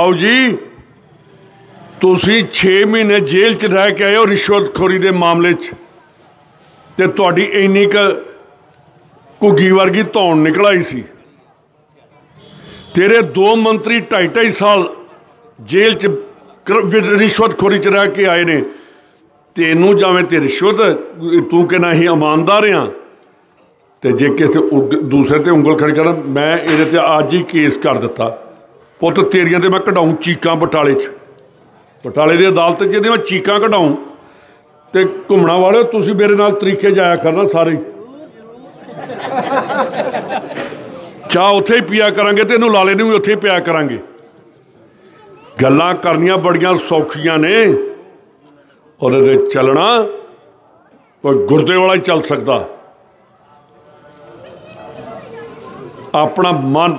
बाबू जी तुसी 6 महीने जेल च रह के आए हो रिश्वतखोरी के मामले ते तुहाडी इन्नी घुग्गी वर्गी धौन निकल आई सी। तेरे 2 मंत्री 2.5 साल जेल च रिश्वतखोरी च रह के आए ने। तेनू जावें ते रिश्वत तू कहना ही ईमानदार हाँ तो जे किसी दूसरे ते उंगल खड़ी करना मैं ये अज ही केस कर दिता पुत तेरिया तो मैं कढाऊँ चीकां बटाले की अदालत जिहदे मैं चीकां कढाऊँ तो घूमना वाले तुसीं मेरे नाल तरीके जाया करना सारे चाह उत्थे ही पिया करांगे तो इनू लाले नूं भी उत्थे ही पिया करांगे। गल्लां करनियां बड़ियां सौखियां ने और चलना कोई गुरदे वाला ही चल सकता। अपना मन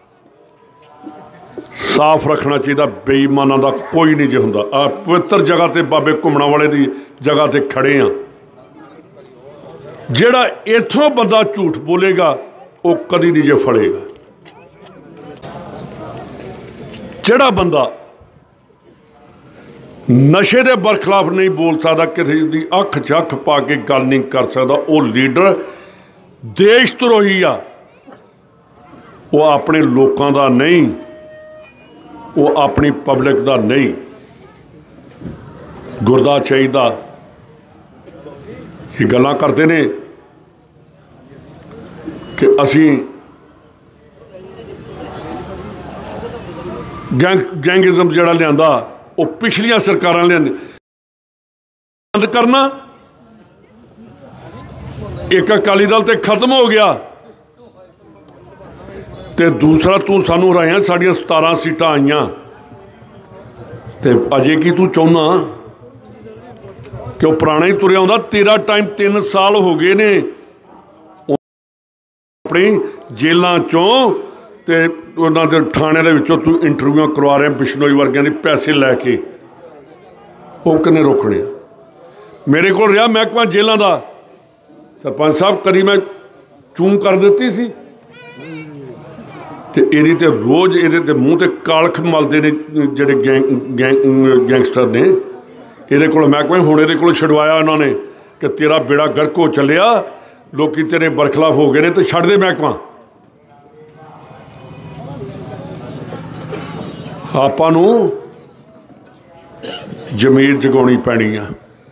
साफ रखना चाहिए। बेईमाना का कोई नहीं जो होंदा। पवित्र जगह ते बाबे घूमना वाले की जगह ते खड़े हाँ। जिहड़ा इथों बंदा झूठ बोलेगा वो कदी नहीं जे फड़ेगा। जिहड़ा बंदा नशे के बरखिलाफ नहीं बोल सकता, किसी की अख च अख पा के गल नहीं कर सकता, वो लीडर देश द्रोही आ। वो अपने लोगों का नहीं, वो अपनी पब्लिक का नहीं। गुरदा चाहिए ये गल्लां करते ने कि असी गैंगिज़म जिहड़ा लिआंदा वो पिछलियां सरकारां लिआंदी। बंद करना एक अकाली दल तो खत्म हो गया तो दूसरा तू सानू हराया साड़ियां 17 सीटां आईयां ते अजे की तू चाहुंदा कि वह पुराना ही तुरया आउंदा। तेरा टाइम 3 साल हो गए ने अपनी जेलों चों ते उन्हां दे थाणे दे विचों तू इंटरव्यूआं करवा रहे बिश्नोई वर्गियां दे पैसे लैके। वो किन्ने रोकने? मेरे को रहा महकमा जेलों का सरपंच साहब कदी मैं चूं कर दी सी तो ये तो रोज़ ये मूँह ते कालख मलते ने जेडे गैंगस्टर ने। ये को महकमा हुण ये को छुड़वाया उन्होंने कि तेरा बेड़ा गर्क हो चलिया, लोग तेरे बरखिलाफ हो गए ने तो छड्ड दे महकमा। आपां नूं जमीर जगाउणी पैनी आ।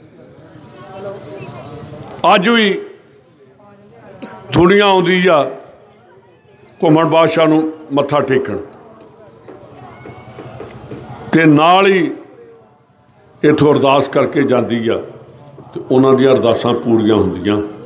अज भी दुनिया आउंदी आ घुमण बादशाह नूं मत्था टेकण ते नाल ही इत्थों अरदास करके जाती आ ते उन्हां दी अरदासां पूरीआं हुंदियां।